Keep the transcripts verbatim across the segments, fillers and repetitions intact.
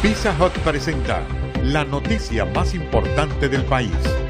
Pizza Hut presenta la noticia más importante del país.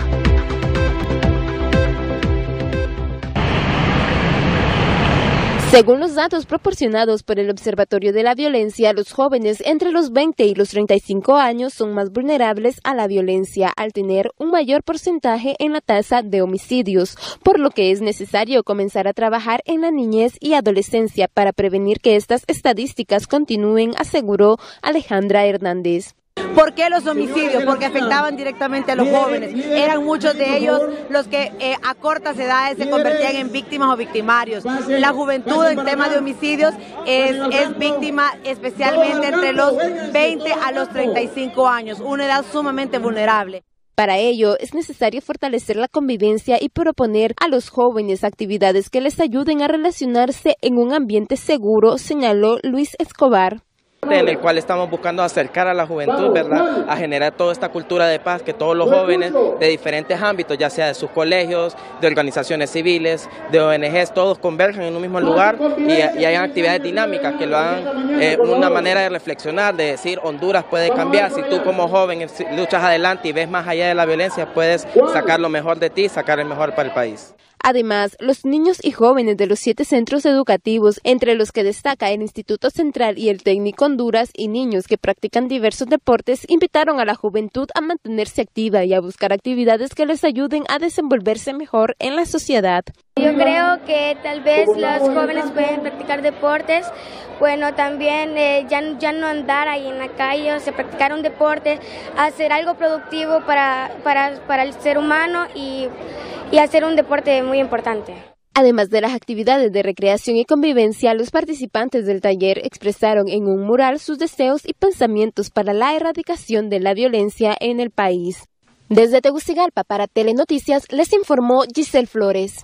Según los datos proporcionados por el Observatorio de la Violencia, los jóvenes entre los veinte y los treinta y cinco años son más vulnerables a la violencia al tener un mayor porcentaje en la tasa de homicidios, por lo que es necesario comenzar a trabajar en la niñez y adolescencia para prevenir que estas estadísticas continúen, aseguró Alejandra Hernández. ¿Por qué los homicidios? Porque afectaban directamente a los jóvenes. Eran muchos de ellos los que eh, a cortas edades se convertían en víctimas o victimarios. La juventud en tema de homicidios es, es víctima especialmente entre los veinte a los treinta y cinco años, una edad sumamente vulnerable. Para ello, es necesario fortalecer la convivencia y proponer a los jóvenes actividades que les ayuden a relacionarse en un ambiente seguro, señaló Luis Escobar. En el cual estamos buscando acercar a la juventud, ¿verdad?, a generar toda esta cultura de paz, que todos los jóvenes de diferentes ámbitos, ya sea de sus colegios, de organizaciones civiles, de O N Ges, todos converjan en un mismo lugar y, y hayan actividades dinámicas que lo hagan eh, una manera de reflexionar, de decir Honduras puede cambiar. Si tú como joven luchas adelante y ves más allá de la violencia, puedes sacar lo mejor de ti, sacar el mejor para el país. Además, los niños y jóvenes de los siete centros educativos, entre los que destaca el Instituto Central y el Técnico Honduras, y niños que practican diversos deportes, invitaron a la juventud a mantenerse activa y a buscar actividades que les ayuden a desenvolverse mejor en la sociedad. Yo creo que tal vez los jóvenes pueden practicar deportes, bueno, también eh, ya, ya no andar ahí en la calle, o sea, practicar un deporte, hacer algo productivo para, para, para el ser humano y, y hacer un deporte muy importante. Además de las actividades de recreación y convivencia, los participantes del taller expresaron en un mural sus deseos y pensamientos para la erradicación de la violencia en el país. Desde Tegucigalpa para Telenoticias les informó Giselle Flores.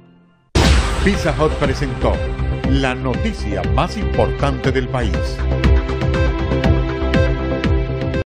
Pizza Hut presentó la noticia más importante del país.